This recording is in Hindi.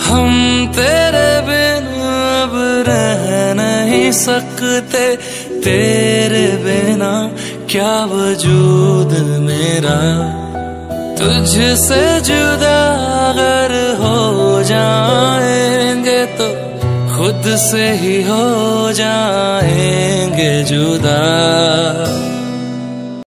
हम तेरे बिना अब रह नहीं सकते, तेरे बिना क्या वजूद मेरा। तुझसे जुदा अगर हो जाएंगे तो खुद से ही हो जाएंगे जुदा।